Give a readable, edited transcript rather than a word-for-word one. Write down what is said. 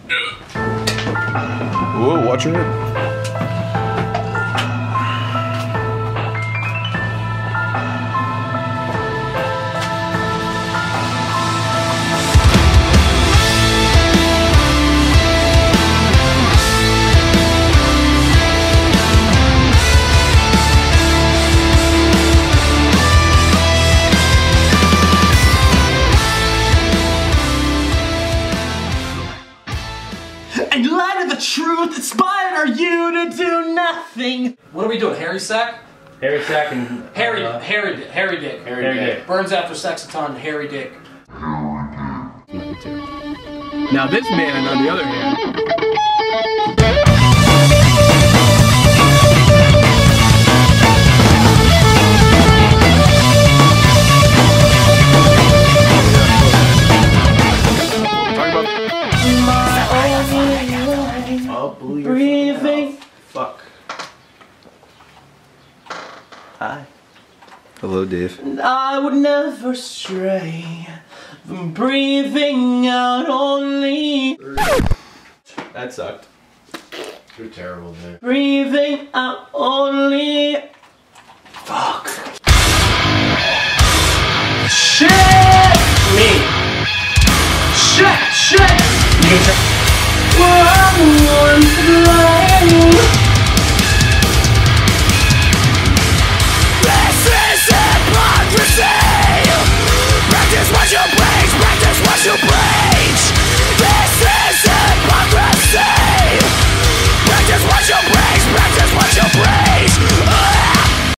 Whoa, watch your head. In light of the truth, inspire you to do nothing. What are we doing? Harry sack? Harry sack and Harry dick. Harry dick. Burns after sex-a-ton, Harry dick. Now this man, on the other hand, breathing. Fuck. Hi. Hello, Dave. I would never stray from breathing out only. That sucked. You're terrible, dude. Breathing out only. Fuck. Shit! Me. Shit! Shit! You gonna try? Well, I'm once